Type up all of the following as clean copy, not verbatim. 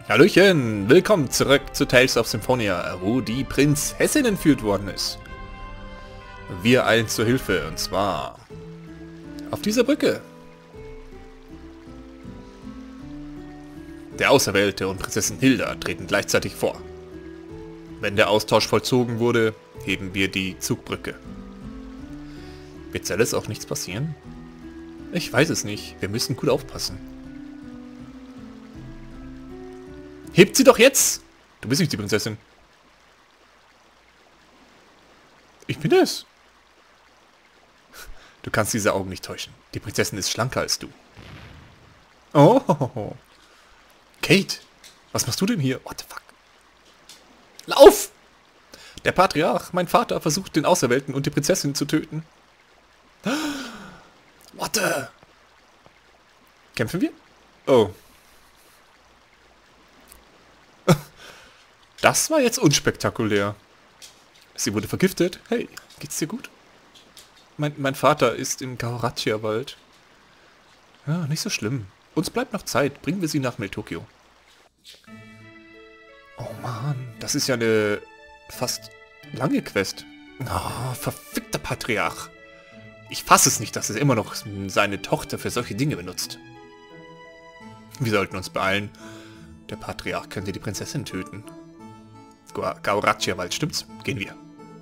Hallöchen, willkommen zurück zu Tales of Symphonia, wo die Prinzessin entführt worden ist. Wir eilen zur Hilfe, und zwar auf dieser Brücke. Der Auserwählte und Prinzessin Hilda treten gleichzeitig vor. Wenn der Austausch vollzogen wurde, heben wir die Zugbrücke. Wird Celes auch nichts passieren? Ich weiß es nicht, wir müssen gut aufpassen. Hebt sie doch jetzt! Du bist nicht die Prinzessin. Ich bin es. Du kannst diese Augen nicht täuschen. Die Prinzessin ist schlanker als du. Oh. Kate, was machst du denn hier? What the fuck? Lauf! Der Patriarch, mein Vater, versucht den Auserwählten und die Prinzessin zu töten. What the? Kämpfen wir? Oh. Das war jetzt unspektakulär. Sie wurde vergiftet. Hey, geht's dir gut? Mein Vater ist im Gaoratia-Wald. Ja, nicht so schlimm. Uns bleibt noch Zeit. Bringen wir sie nach Meltokio. Oh Mann, das ist ja eine fast lange Quest. Oh, verfickter Patriarch. Ich fasse es nicht, dass er immer noch seine Tochter für solche Dinge benutzt. Wir sollten uns beeilen. Der Patriarch könnte die Prinzessin töten. Gaoratia-Wald, stimmt's? Gehen wir.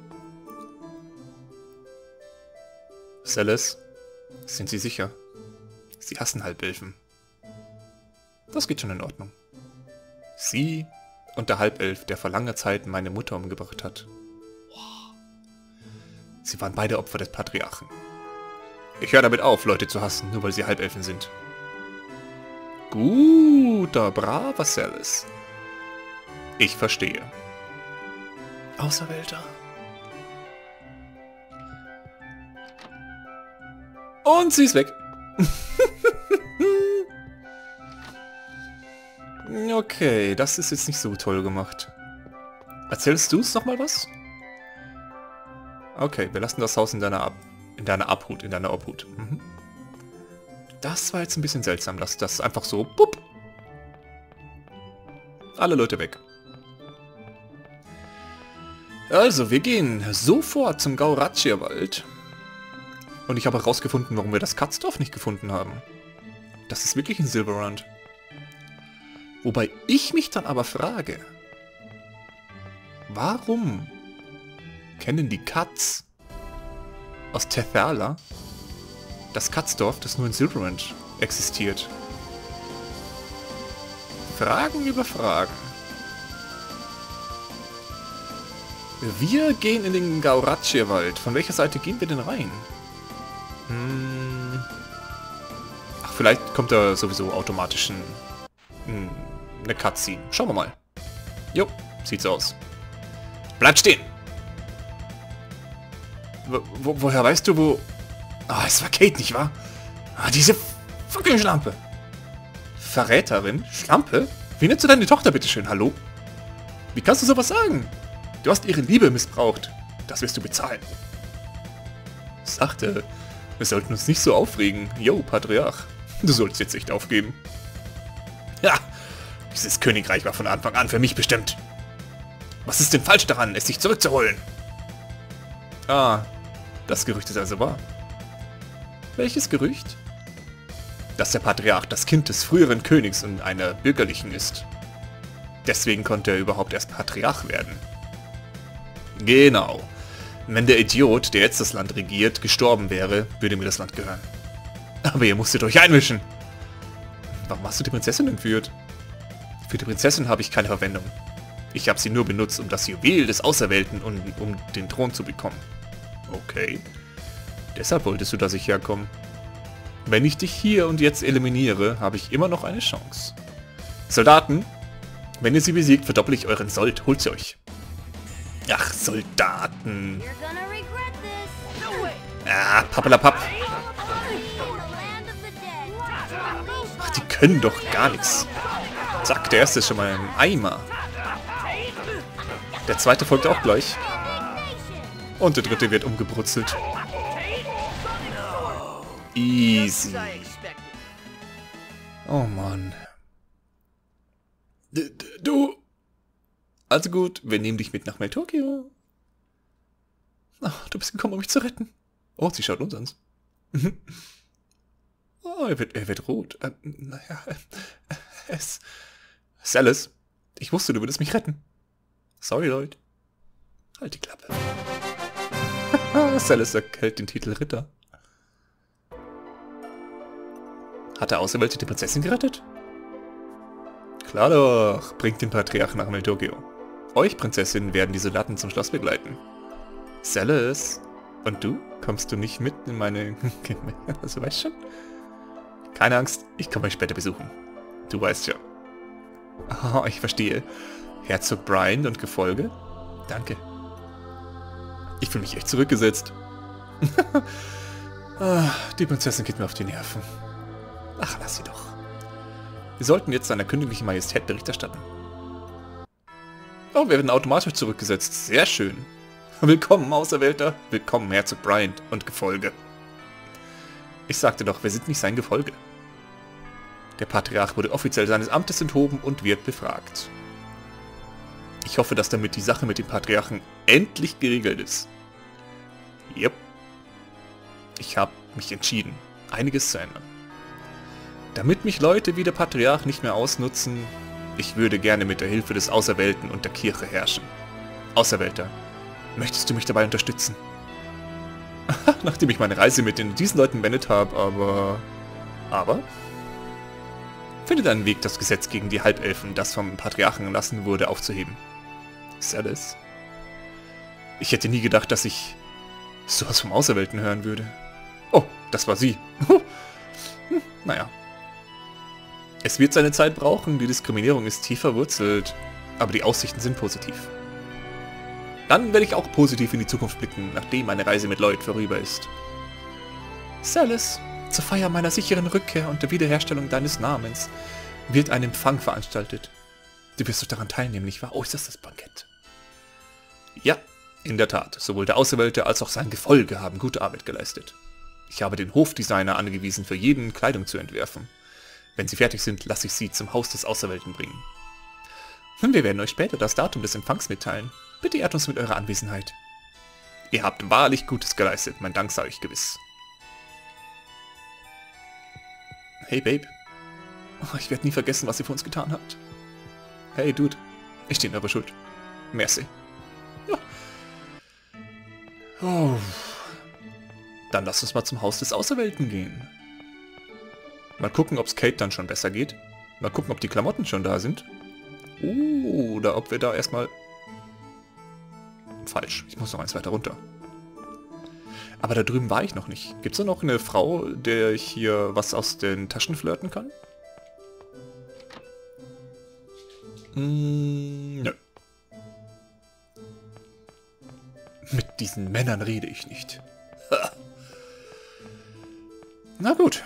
Celes, sind Sie sicher? Sie hassen Halbelfen. Das geht schon in Ordnung. Sie und der Halbelf, der vor langer Zeit meine Mutter umgebracht hat. Sie waren beide Opfer des Patriarchen. Ich höre damit auf, Leute zu hassen, nur weil sie Halbelfen sind. Guter, braver Celes. Ich verstehe. Auserwählter. Und sie ist weg. Okay, das ist jetzt nicht so toll gemacht. Erzählst du uns noch mal was? Okay, wir lassen das Haus in deiner Obhut. Mhm. Das war jetzt ein bisschen seltsam, dass das einfach so... Bup. Alle Leute weg. Also, wir gehen sofort zum Gaoratia-Wald. Und ich habe herausgefunden, warum wir das Katzdorf nicht gefunden haben. Das ist wirklich ein Silverrand. Wobei ich mich dann aber frage, warum kennen die Katz aus Tethala das Katzdorf, das nur in Silverrand existiert? Fragen über Fragen. Wir gehen in den Gaoratia-Wald. Von welcher Seite gehen wir denn rein? Ach, vielleicht kommt da sowieso automatisch eine Cutscene. Schauen wir mal. Jo, sieht so aus. Bleib stehen! Woher weißt du, wo... Ah, es war Kate, nicht wahr? Ah, diese fucking Schlampe. Verräterin? Schlampe? Wie nennst du deine Tochter, bitteschön? Hallo? Wie kannst du sowas sagen? Du hast ihre Liebe missbraucht. Das wirst du bezahlen. Ich sagte, wir sollten uns nicht so aufregen. Yo, Patriarch. Du sollst jetzt nicht aufgeben. Ja, dieses Königreich war von Anfang an für mich bestimmt. Was ist denn falsch daran, es sich zurückzuholen? Ah, das Gerücht ist also wahr. Welches Gerücht? Dass der Patriarch das Kind des früheren Königs und einer bürgerlichen ist. Deswegen konnte er überhaupt erst Patriarch werden. Genau. Wenn der Idiot, der jetzt das Land regiert, gestorben wäre, würde mir das Land gehören. Aber ihr musstet euch einmischen. Warum hast du die Prinzessin entführt? Für die Prinzessin habe ich keine Verwendung. Ich habe sie nur benutzt, um das Juwel des Auserwählten und um den Thron zu bekommen. Okay. Deshalb wolltest du, dass ich herkomme. Wenn ich dich hier und jetzt eliminiere, habe ich immer noch eine Chance. Soldaten, wenn ihr sie besiegt, verdopple ich euren Sold. Holt sie euch. Ach, Soldaten. Ah, pappelapapp. Ach, die können doch gar nichts. Zack, der erste ist schon mal im Eimer. Der zweite folgt auch gleich. Und der dritte wird umgebrutzelt. Easy. Oh Mann. Du... Also gut, wir nehmen dich mit nach Meltokio. Ach, du bist gekommen, um mich zu retten. Oh, sie schaut uns an. Oh, er wird rot. Naja, Celes, ich wusste, du würdest mich retten. Sorry, Lloyd. Halt die Klappe. Celes erhält den Titel Ritter. Hat der Auserwählte die Prinzessin gerettet? Klar doch, bringt den Patriarchen nach Meltokio. Euch, Prinzessin, werden die Soldaten zum Schloss begleiten. Celes, und du? Kommst du nicht mit in meine... Also, weißt schon? Keine Angst, ich komme euch später besuchen. Du weißt ja. Oh, ich verstehe. Herzog Brian und Gefolge? Danke. Ich fühle mich echt zurückgesetzt. Die Prinzessin geht mir auf die Nerven. Ach, lass sie doch. Wir sollten jetzt seiner königlichen Majestät Bericht erstatten. Oh, wir werden automatisch zurückgesetzt. Sehr schön. Willkommen, Auserwählter. Willkommen, Herzog Brian und Gefolge. Ich sagte doch, wir sind nicht sein Gefolge. Der Patriarch wurde offiziell seines Amtes enthoben und wird befragt. Ich hoffe, dass damit die Sache mit dem Patriarchen endlich geregelt ist. Yep. Ich habe mich entschieden, einiges zu ändern. Damit mich Leute wie der Patriarch nicht mehr ausnutzen, ich würde gerne mit der Hilfe des Auserwählten und der Kirche herrschen. Auserwählter, möchtest du mich dabei unterstützen? Nachdem ich meine Reise mit diesen Leuten beendet habe, aber... Findet einen Weg, das Gesetz gegen die Halbelfen, das vom Patriarchen erlassen wurde, aufzuheben. Celes. Ich hätte nie gedacht, dass ich sowas vom Auserwählten hören würde. Oh, das war sie. Naja. Es wird seine Zeit brauchen, die Diskriminierung ist tief verwurzelt, aber die Aussichten sind positiv. Dann werde ich auch positiv in die Zukunft blicken, nachdem meine Reise mit Lloyd vorüber ist. Celes, zur Feier meiner sicheren Rückkehr und der Wiederherstellung deines Namens wird ein Empfang veranstaltet. Du wirst doch daran teilnehmen, nicht wahr? Oh, ist das Bankett? Ja, in der Tat. Sowohl der Auserwählte als auch sein Gefolge haben gute Arbeit geleistet. Ich habe den Hofdesigner angewiesen, für jeden Kleidung zu entwerfen. Wenn sie fertig sind, lasse ich sie zum Haus des Auserwählten bringen. Und wir werden euch später das Datum des Empfangs mitteilen. Bitte ehrt uns mit eurer Anwesenheit. Ihr habt wahrlich Gutes geleistet, mein Dank sei euch gewiss. Hey, Babe. Oh, ich werde nie vergessen, was ihr für uns getan habt. Hey, Dude. Ich stehe in eurer Schuld. Merci. Ja. Oh. Dann lasst uns mal zum Haus des Auserwählten gehen. Mal gucken, ob es Kate dann schon besser geht. Mal gucken, ob die Klamotten schon da sind. Oder ob wir da erstmal... Falsch, ich muss noch eins weiter runter. Aber da drüben war ich noch nicht. Gibt es da noch eine Frau, der ich hier was aus den Taschen flirten kann? Nö. Mit diesen Männern rede ich nicht. Ha. Na gut.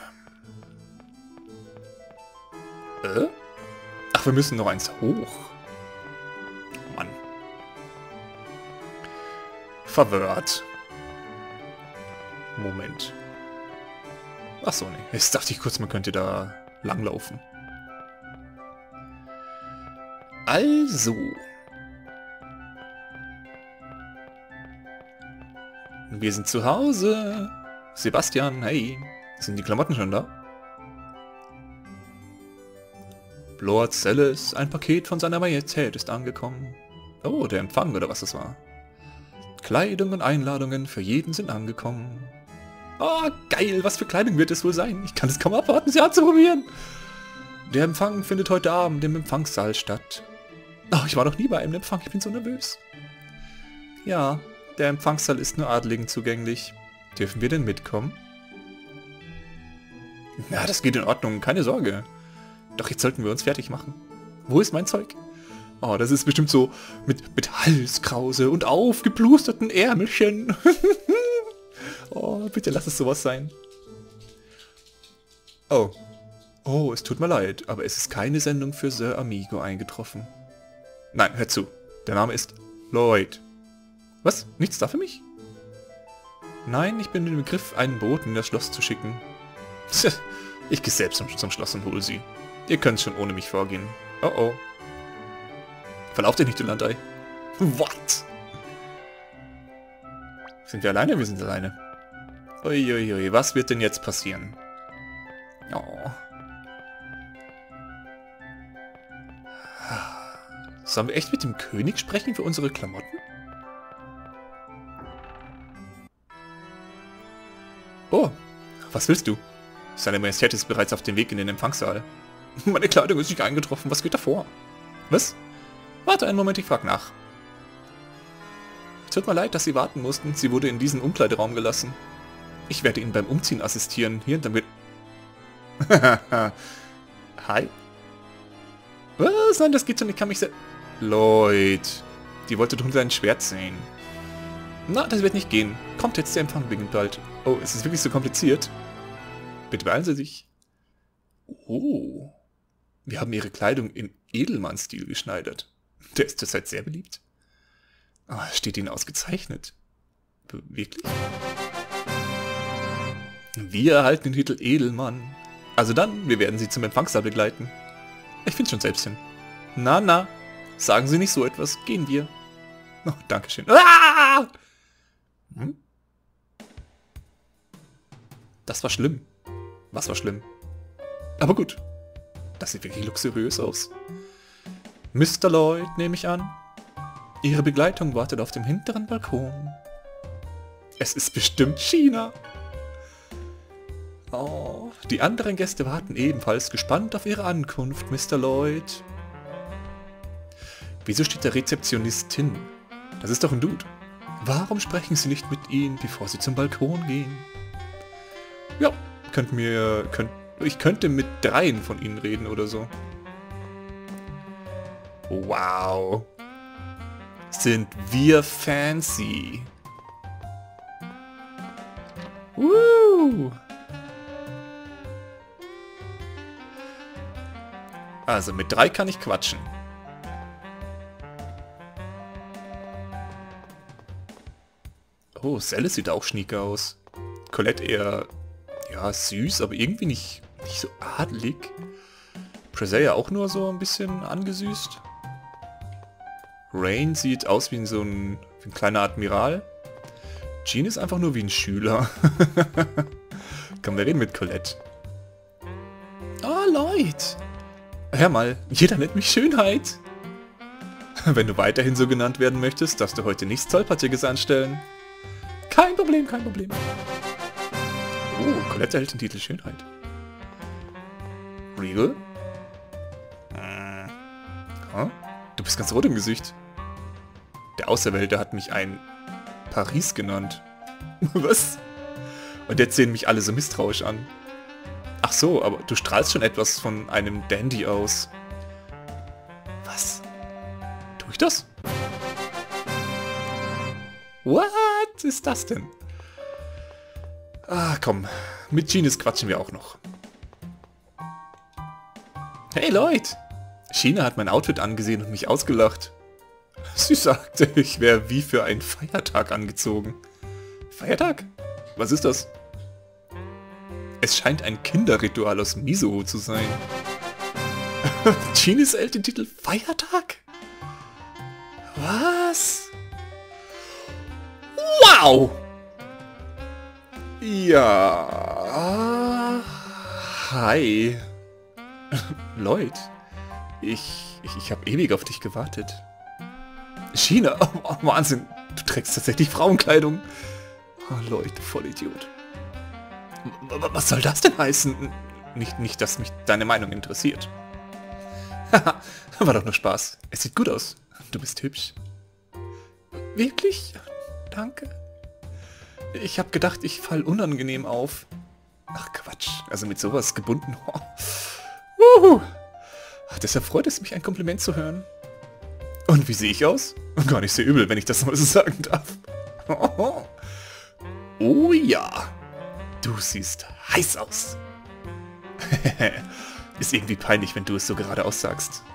Ach, wir müssen noch eins hoch. Mann. Verwirrt. Moment. Ach so, nee. Jetzt dachte ich kurz, man könnte da langlaufen. Also. Wir sind zu Hause. Sebastian, hey. Sind die Klamotten schon da? Lord Celes, ein Paket von seiner Majestät ist angekommen. Oh, der Empfang oder was das war. Kleidung und Einladungen für jeden sind angekommen. Oh, geil, was für Kleidung wird es wohl sein? Ich kann es kaum abwarten, sie anzuprobieren. Der Empfang findet heute Abend im Empfangssaal statt. Oh, ich war noch nie bei einem Empfang, ich bin so nervös. Ja, der Empfangssaal ist nur Adligen zugänglich. Dürfen wir denn mitkommen? Ja, das geht in Ordnung, keine Sorge. Doch jetzt sollten wir uns fertig machen. Wo ist mein Zeug? Oh, das ist bestimmt so mit Halskrause und aufgeblusterten Ärmelchen. Oh, bitte lass es sowas sein. Oh. Oh, es tut mir leid, aber es ist keine Sendung für Sir Amigo eingetroffen. Nein, hör zu. Der Name ist Lloyd. Was? Nichts da für mich? Nein, ich bin im Begriff, einen Boten in das Schloss zu schicken. Ich gehe selbst zum Schloss und hole sie. Ihr könnt schon ohne mich vorgehen. Oh oh. Verlauf dich nicht, du Landei. What? Sind wir alleine? Wir sind alleine. Uiuiui, was wird denn jetzt passieren? Oh. Sollen wir echt mit dem König sprechen für unsere Klamotten? Oh, was willst du? Seine Majestät ist bereits auf dem Weg in den Empfangssaal. Meine Kleidung ist nicht eingetroffen, was geht da vor? Was? Warte einen Moment, ich frag nach. Es tut mir leid, dass Sie warten mussten. Sie wurde in diesen Umkleideraum gelassen. Ich werde Ihnen beim Umziehen assistieren. Hier, damit... Hi? Was? Nein, das geht schon. Ich kann mich selbst... Leute, die wollte doch nur dein Schwert sehen. Na, das wird nicht gehen. Kommt jetzt, der Empfang beginnt bald. Oh, ist es wirklich so kompliziert? Bitte beeilen Sie sich. Oh. Wir haben Ihre Kleidung in Edelmann-Stil geschneidert. Der ist zurzeit sehr beliebt. Oh, steht Ihnen ausgezeichnet. Wirklich? Wir erhalten den Titel Edelmann. Also dann, wir werden Sie zum Empfangssaal begleiten. Ich finde schon selbst hin. Na, na. Sagen Sie nicht so etwas. Gehen wir. Oh, Dankeschön. Ah! Hm? Das war schlimm. Was war schlimm? Aber gut. Das sieht wirklich luxuriös aus. Mr. Lloyd, nehme ich an. Ihre Begleitung wartet auf dem hinteren Balkon. Es ist bestimmt China. Oh, die anderen Gäste warten ebenfalls gespannt auf ihre Ankunft, Mr. Lloyd. Wieso steht der Rezeptionistin? Das ist doch ein Dude. Warum sprechen Sie nicht mit ihnen, bevor Sie zum Balkon gehen? Ja, ich könnte mit 3 von ihnen reden oder so. Wow. Sind wir fancy. Also mit 3 kann ich quatschen. Oh, Celeste sieht auch schnieke aus. Colette eher, ja, süß, aber irgendwie nicht so adelig. Presea auch nur so ein bisschen angesüßt. Rain sieht aus wie so ein kleiner Admiral. Jean ist einfach nur wie ein Schüler. Komm, wir reden mit Colette. Oh, Leute. Hör mal, jeder nennt mich Schönheit. Wenn du weiterhin so genannt werden möchtest, darfst du heute nichts Tollpatziges anstellen. Kein Problem, kein Problem. Oh, Colette erhält den Titel Schönheit. Regal? Huh? Du bist ganz rot im Gesicht. Der Auserwählte hat mich ein Paris genannt. Was? Und jetzt sehen mich alle so misstrauisch an. Ach so, aber du strahlst schon etwas von einem Dandy aus. Was? Tue ich das? What ist das denn? Ah, komm. Mit Genius quatschen wir auch noch. Hey Leute! China hat mein Outfit angesehen und mich ausgelacht. Sie sagte, ich wäre wie für einen Feiertag angezogen. Feiertag? Was ist das? Es scheint ein Kinderritual aus Miso zu sein. Genius erhält den Titel Feiertag? Was? Wow! Ja... Hi. Lloyd, ich habe ewig auf dich gewartet. China? Oh, Wahnsinn. Du trägst tatsächlich Frauenkleidung. Oh, Lloyd, du Vollidiot. Was soll das denn heißen? Nicht, dass mich deine Meinung interessiert. Haha, war doch nur Spaß. Es sieht gut aus. Du bist hübsch. Wirklich? Danke. Ich habe gedacht, ich fall unangenehm auf. Ach Quatsch, also mit sowas gebunden. Deshalb freut es mich, ein Kompliment zu hören. Und wie sehe ich aus? Gar nicht so übel, wenn ich das mal so sagen darf. Oh ja, du siehst heiß aus. Ist irgendwie peinlich, wenn du es so gerade aussagst.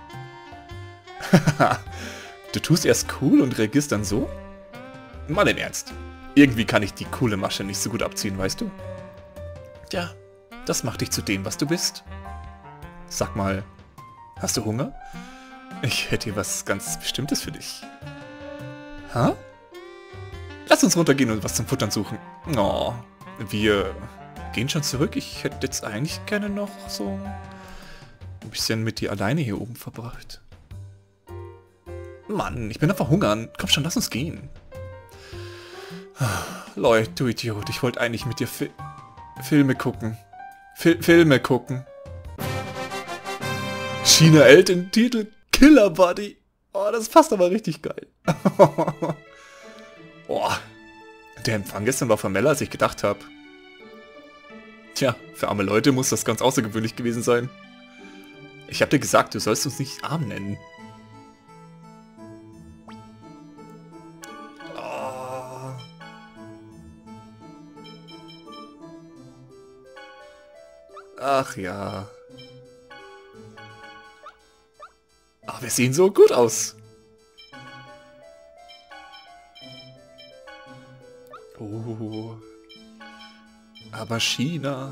Du tust erst cool und reagierst dann so? Mal im Ernst. Irgendwie kann ich die coole Masche nicht so gut abziehen, weißt du? Tja, das macht dich zu dem, was du bist. Sag mal, hast du Hunger? Ich hätte hier was ganz Bestimmtes für dich. Hä? Lass uns runtergehen und was zum Futtern suchen. Oh, wir gehen schon zurück. Ich hätte jetzt eigentlich gerne noch so ein bisschen mit dir alleine hier oben verbracht. Mann, ich bin am Verhungern. Komm schon, lass uns gehen. Leute, du Idiot. Ich wollte eigentlich mit dir Filme gucken. Filme gucken. China hält den Titel Killer Buddy. Oh, das passt aber richtig geil. Boah, der Empfang gestern war formeller, als ich gedacht habe. Tja, für arme Leute muss das ganz außergewöhnlich gewesen sein. Ich habe dir gesagt, du sollst uns nicht arm nennen. Oh. Ach ja. Aber wir sehen so gut aus. Oh. Aber China.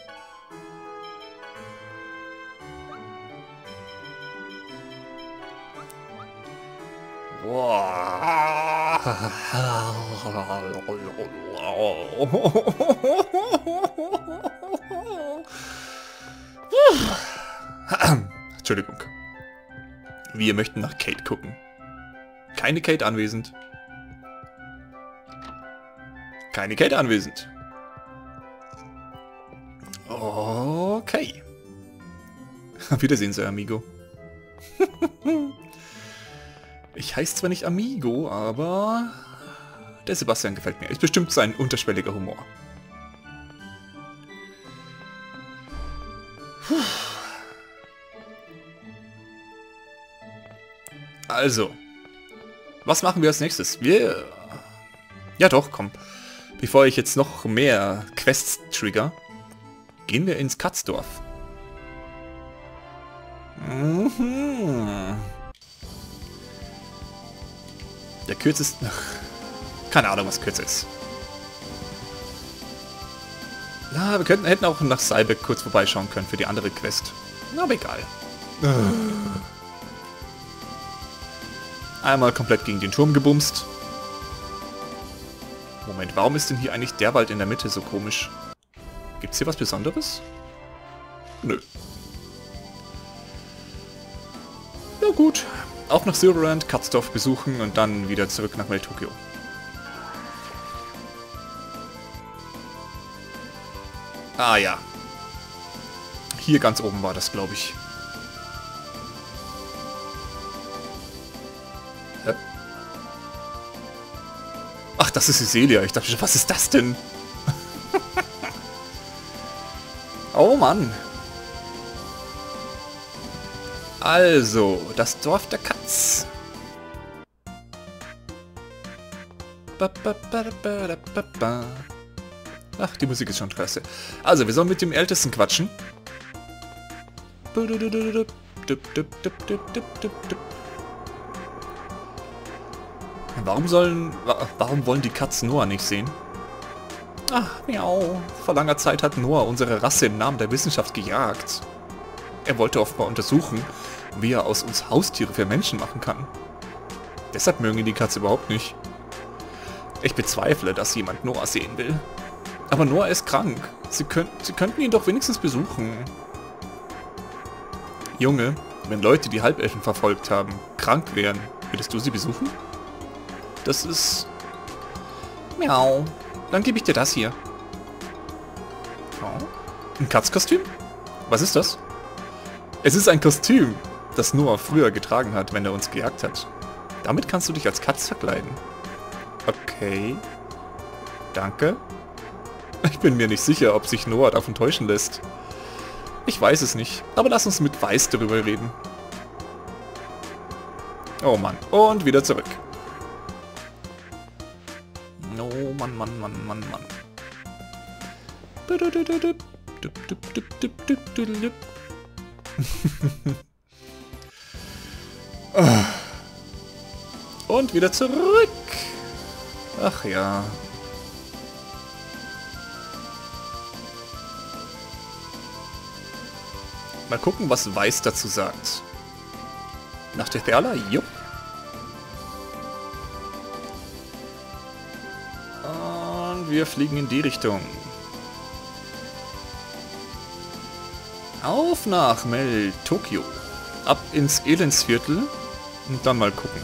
Boah. Entschuldigung. Wir möchten nach Kate gucken. Keine Kate anwesend. Keine Kate anwesend. Okay. Wiedersehen, Sir Amigo. Ich heiße zwar nicht Amigo, aber der Sebastian gefällt mir. Ist bestimmt sein unterschwelliger Humor. Also, was machen wir als nächstes? Ja doch, komm. Bevor ich jetzt noch mehr Quests trigger, gehen wir ins Katzdorf. Der kürzeste... Keine Ahnung, was kürzer ist. Na, wir hätten auch nach Saalbeck kurz vorbeischauen können für die andere Quest. Na, aber egal. Einmal komplett gegen den Turm gebumst. Moment, warum ist denn hier eigentlich der Wald in der Mitte so komisch? Gibt's hier was Besonderes? Nö. Na gut. Auf nach Silverrand, Katzdorf besuchen und dann wieder zurück nach Meltokio. Ah ja. Hier ganz oben war das, glaube ich. Hä? Ach, das ist Iselia. Ich dachte, was ist das denn? Oh Mann. Also, das Dorf der Katz. Ach, die Musik ist schon klasse. Also, wir sollen mit dem Ältesten quatschen. Warum wollen die Katzen Noah nicht sehen? Ach, miau. Vor langer Zeit hat Noah unsere Rasse im Namen der Wissenschaft gejagt. Er wollte offenbar untersuchen, wie er aus uns Haustiere für Menschen machen kann. Deshalb mögen ihn die Katze überhaupt nicht. Ich bezweifle, dass jemand Noah sehen will. Aber Noah ist krank. Sie könnten ihn doch wenigstens besuchen. Junge, wenn Leute, die Halbelfen verfolgt haben, krank wären, würdest du sie besuchen? Das ist... Miau. Dann gebe ich dir das hier. Oh. Ein Katzkostüm? Was ist das? Es ist ein Kostüm, das Noah früher getragen hat, wenn er uns gejagt hat. Damit kannst du dich als Katz verkleiden. Okay. Danke. Ich bin mir nicht sicher, ob sich Noah davon täuschen lässt. Ich weiß es nicht, aber lass uns mit Weiß darüber reden. Oh Mann, und wieder zurück. Oh Mann, Mann, Mann, Mann, Mann. Und wieder zurück. Ach ja. Mal gucken, was Weiß dazu sagt. Nach Tetheala? Jupp. Und wir fliegen in die Richtung. Auf nach Mel Tokio. Ab ins Elendsviertel und dann mal gucken.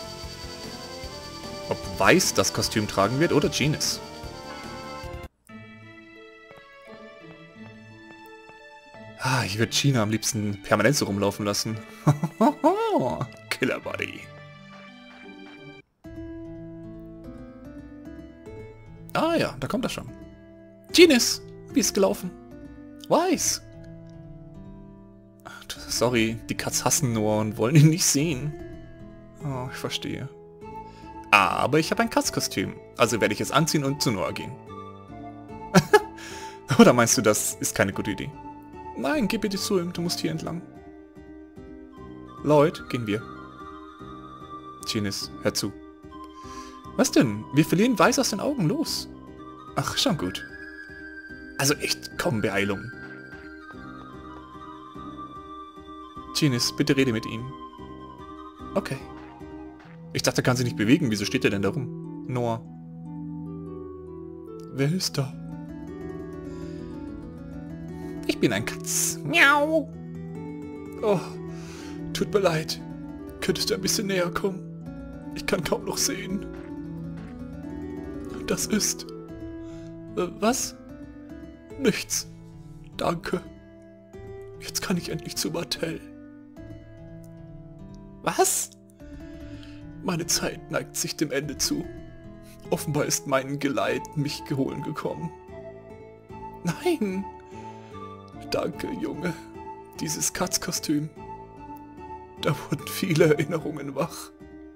Ob Weiß das Kostüm tragen wird oder Genis. Ah, ich würde China am liebsten permanent so rumlaufen lassen. Killer Buddy. Ah ja, da kommt er schon. Genis, wie ist gelaufen? Weiß. Ach, sorry, die Katz hassen Noah und wollen ihn nicht sehen. Oh, ich verstehe. Aber ich habe ein Katzkostüm, also werde ich es anziehen und zu Noah gehen. Oder meinst du, das ist keine gute Idee? Nein, geh bitte zu ihm, du musst hier entlang. Lloyd, gehen wir. Genis, hör zu. Was denn? Wir verlieren Weiß aus den Augen, los. Ach, schon gut. Also echt, komm, Beeilung. Genis, bitte rede mit ihm. Okay. Ich dachte, er kann sich nicht bewegen, wieso steht er denn da rum? Noah. Wer ist da? Ich bin ein Katz. Miau. Oh, tut mir leid. Könntest du ein bisschen näher kommen? Ich kann kaum noch sehen. Das ist... was? Nichts. Danke. Jetzt kann ich endlich zu Martell. Was? Meine Zeit neigt sich dem Ende zu. Offenbar ist mein Geleit mich geholen gekommen. Nein! Danke, Junge. Dieses Katzkostüm. Da wurden viele Erinnerungen wach.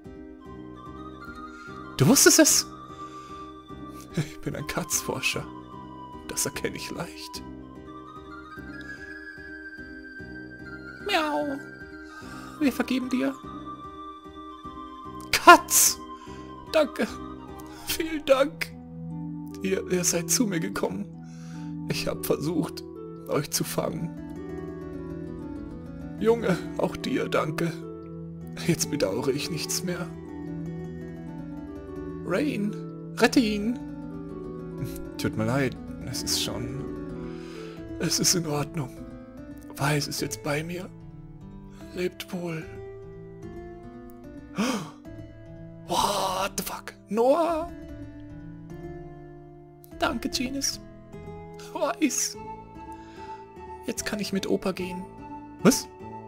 Du wusstest es? Ich bin ein Katzforscher. Das erkenne ich leicht. Miau. Wir vergeben dir. Katz! Danke. Vielen Dank. Ihr seid zu mir gekommen. Ich habe versucht, euch zu fangen. Junge, auch dir danke. Jetzt bedauere ich nichts mehr. Rain, rette ihn. Tut mir leid, es ist schon... Es ist in Ordnung. Weiß ist jetzt bei mir. Lebt wohl. What the fuck? Noah? Danke, Genis. Weiß. Jetzt kann ich mit Opa gehen. Was?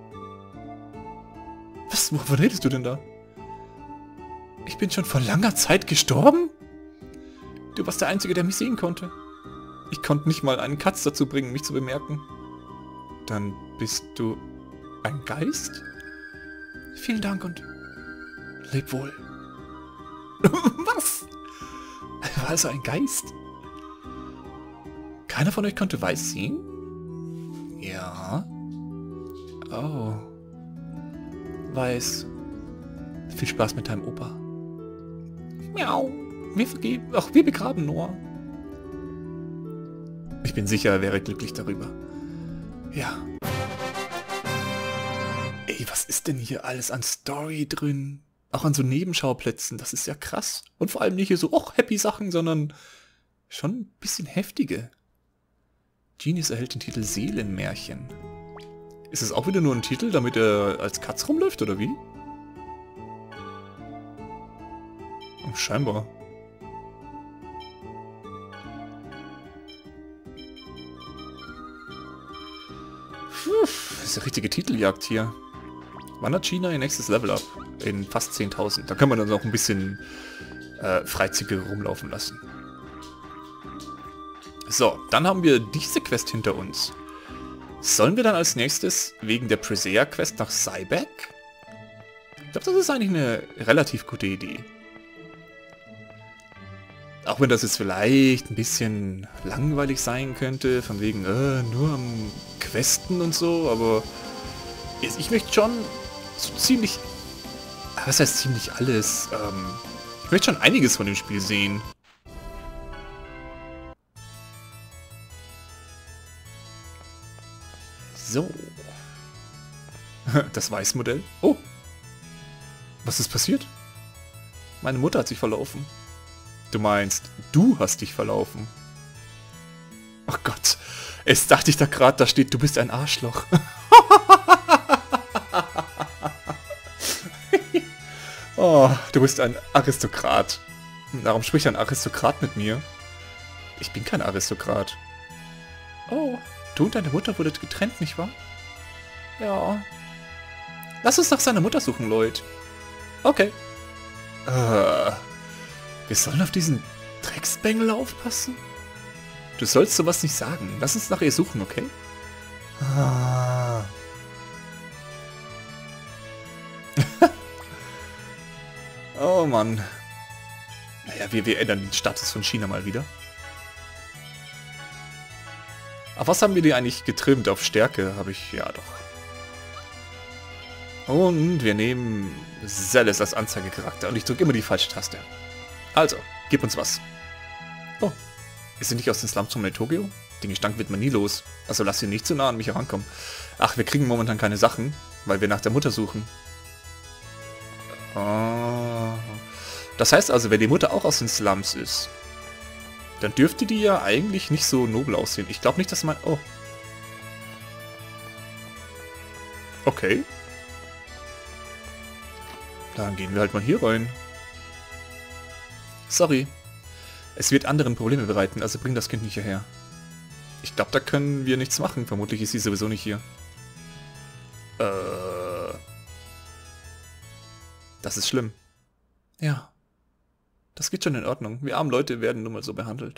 Was? Wovon redest du denn da? Ich bin schon vor langer Zeit gestorben? Du warst der Einzige, der mich sehen konnte. Ich konnte nicht mal einen Katz dazu bringen, mich zu bemerken. Dann bist du ein Geist? Vielen Dank und leb wohl. Was? War also ein Geist? Keiner von euch konnte Weiß sehen? Ja. Oh. Weiß. Viel Spaß mit deinem Opa. Miau. Wir vergeben. Ach, wir begraben Noah. Ich bin sicher, er wäre glücklich darüber. Ja. Ey, was ist denn hier alles an Story drin? Auch an so Nebenschauplätzen. Das ist ja krass. Und vor allem nicht hier so, och, happy Sachen, sondern schon ein bisschen heftige. Genis erhält den Titel Seelenmärchen. Ist es auch wieder nur ein Titel, damit er als Katz rumläuft, oder wie? Oh, scheinbar. Das ist eine richtige Titeljagd hier. Wandert China ihr nächstes Level ab? In fast 10.000. Da kann man dann auch ein bisschen freizügiger rumlaufen lassen. So, dann haben wir diese Quest hinter uns. Sollen wir dann als nächstes wegen der Presea-Quest nach Cybeck? Ich glaube, das ist eigentlich eine relativ gute Idee. Auch wenn das jetzt vielleicht ein bisschen langweilig sein könnte, von wegen nur am Questen und so, aber ich möchte schon so ziemlich... Was heißt ziemlich alles? Ich möchte schon einiges von dem Spiel sehen. So. Das Weißmodell. Oh, Was ist passiert? Meine Mutter hat sich verlaufen. Du meinst, du hast dich verlaufen. Oh Gott, jetzt dachte ich da gerade, da steht, du bist ein Arschloch. Oh, du bist ein Aristokrat. Warum spricht ein Aristokrat mit mir? Ich bin kein Aristokrat. Oh, du und deine Mutter wurdet getrennt, nicht wahr? Ja. Lass uns nach seiner Mutter suchen, Lloyd. Okay. Wir sollen auf diesen Drecksbengel aufpassen? Du sollst sowas nicht sagen. Lass uns nach ihr suchen, okay? Oh Mann. Naja, wir ändern den Status von China mal wieder. Auf was haben wir die eigentlich getrimmt? Auf Stärke habe ich... Ja, doch. Und wir nehmen Zealous als Anzeigecharakter. Und ich drücke immer die falsche Taste. Also, gib uns was. Oh, ist sie nicht aus den Slums von Tokio? Den Gestank wird man nie los. Also lass sie nicht zu nah an mich herankommen. Ach, wir kriegen momentan keine Sachen, weil wir nach der Mutter suchen. Oh. Das heißt also, wenn die Mutter auch aus den Slums ist, dann dürfte die ja eigentlich nicht so nobel aussehen. Ich glaube nicht, dass man... Oh. Okay. Dann gehen wir halt mal hier rein. Sorry. Es wird anderen Probleme bereiten, also bring das Kind nicht hierher. Ich glaube, da können wir nichts machen. Vermutlich ist sie sowieso nicht hier. Das ist schlimm. Ja. Das geht schon in Ordnung. Wir armen Leute werden nun mal so behandelt.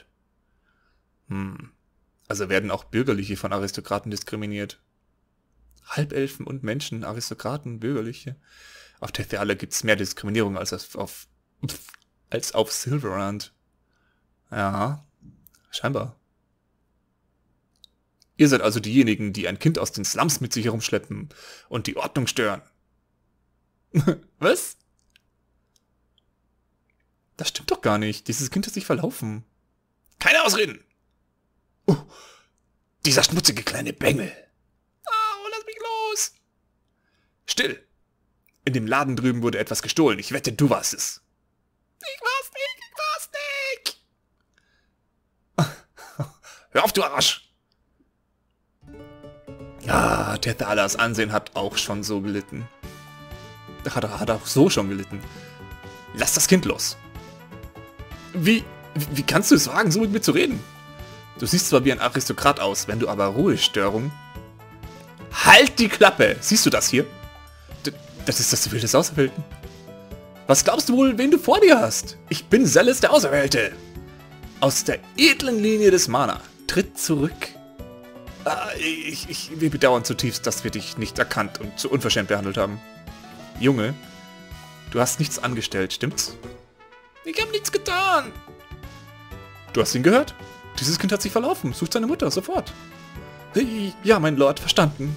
Also werden auch Bürgerliche von Aristokraten diskriminiert. Halbelfen und Menschen, Aristokraten, Bürgerliche. Auf Tetheala gibt es mehr Diskriminierung als auf Silverrand. Ja, scheinbar. Ihr seid also diejenigen, die ein Kind aus den Slums mit sich herumschleppen und die Ordnung stören. Was? Das stimmt doch gar nicht. Dieses Kind hat sich verlaufen. Keine Ausreden! Dieser schmutzige kleine Bengel. Oh, lass mich los! Still! In dem Laden drüben wurde etwas gestohlen. Ich wette, du warst es. Ich war's nicht! Hör auf, du Arsch! Ja, Tethealas Ansehen hat auch schon so gelitten. Hat auch so schon gelitten. Lass das Kind los. Wie kannst du es wagen, so mit mir zu reden? Du siehst zwar wie ein Aristokrat aus, wenn du aber Ruhestörung... Halt die Klappe! Siehst du das hier? Das ist das Bild des Auserwählten. Was glaubst du wohl, wen du vor dir hast? Ich bin Zealous, der Auserwählte. Aus der edlen Linie des Mana. Tritt zurück. Wir bedauern zutiefst, dass wir dich nicht erkannt und zu unverschämt behandelt haben. Junge, du hast nichts angestellt, stimmt's? Ich habe nichts getan. Du hast ihn gehört? Dieses Kind hat sich verlaufen. Sucht seine Mutter, sofort. Ja, mein Lord, verstanden.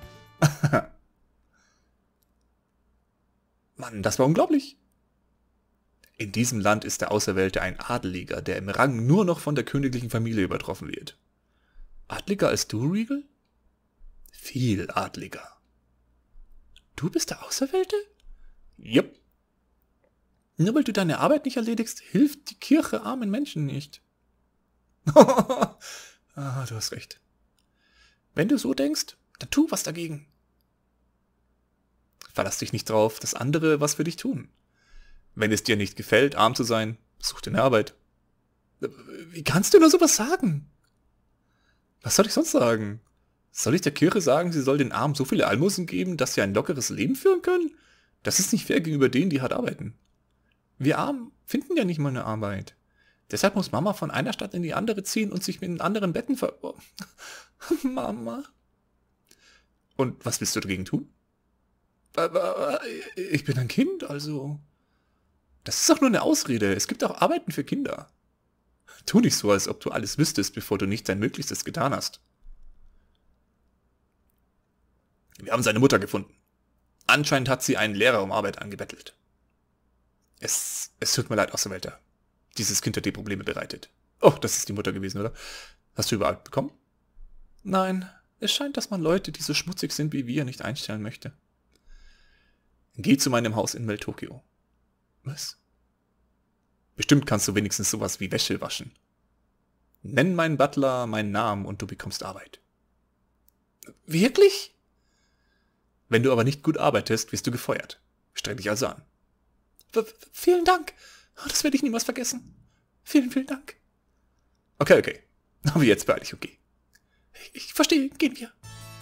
Mann, das war unglaublich. In diesem Land ist der Auserwählte ein Adeliger, der im Rang nur noch von der königlichen Familie übertroffen wird. Adliger als du, Regal? Viel adliger. Du bist der Auserwählte? Jupp. Nur weil du deine Arbeit nicht erledigst, hilft die Kirche armen Menschen nicht. Du hast recht. Wenn du so denkst, dann tu was dagegen. Verlass dich nicht drauf, dass andere was für dich tun. Wenn es dir nicht gefällt, arm zu sein, such dir eine Arbeit. Wie kannst du nur sowas sagen? Was soll ich sonst sagen? Soll ich der Kirche sagen, sie soll den Armen so viele Almosen geben, dass sie ein lockeres Leben führen können? Das ist nicht fair gegenüber denen, die hart arbeiten. Wir Armen finden ja nicht mal eine Arbeit. Deshalb muss Mama von einer Stadt in die andere ziehen und sich mit den anderen Betten Mama. Und was willst du dagegen tun? Ich bin ein Kind, also... Das ist doch nur eine Ausrede. Es gibt auch Arbeiten für Kinder. Tu nicht so, als ob du alles wüsstest, bevor du nicht dein Möglichstes getan hast. Wir haben seine Mutter gefunden. Anscheinend hat sie einen Lehrer um Arbeit angebettelt. Es tut mir leid, Auserwählter. Dieses Kind hat dir Probleme bereitet. Oh, das ist die Mutter gewesen, oder? Hast du überall bekommen? Nein, es scheint, dass man Leute, die so schmutzig sind wie wir, nicht einstellen möchte. Geh zu meinem Haus in Meltokio. Was? Bestimmt kannst du wenigstens sowas wie Wäsche waschen. Nenn meinen Butler meinen Namen und du bekommst Arbeit. Wirklich? Wenn du aber nicht gut arbeitest, wirst du gefeuert. Streng dich also an. Vielen Dank. Oh, das werde ich niemals vergessen. Vielen, vielen Dank. Okay. Aber jetzt beeil dich, okay. Ich verstehe, gehen wir.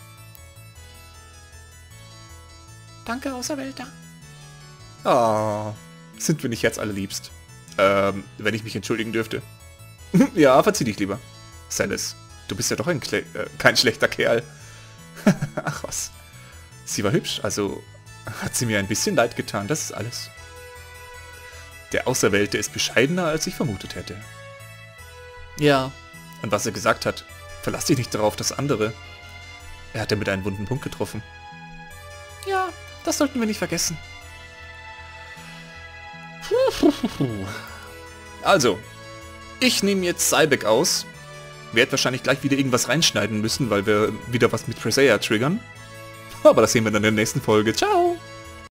Danke, Auserwählter. Ah, sind wir nicht herzallerliebst? Wenn ich mich entschuldigen dürfte. Ja, verzieh dich lieber. Celes, du bist ja doch kein schlechter Kerl. Ach was. Sie war hübsch, also hat sie mir ein bisschen leid getan, das ist alles. Der Auserwählte ist bescheidener, als ich vermutet hätte. Ja, und was er gesagt hat, verlass dich nicht darauf, das andere. Er hat damit einen wunden Punkt getroffen. Ja, das sollten wir nicht vergessen. Also, ich nehme jetzt Cybeck aus. Werd wahrscheinlich gleich wieder irgendwas reinschneiden müssen, weil wir wieder was mit Presea triggern. Aber das sehen wir dann in der nächsten Folge. Ciao!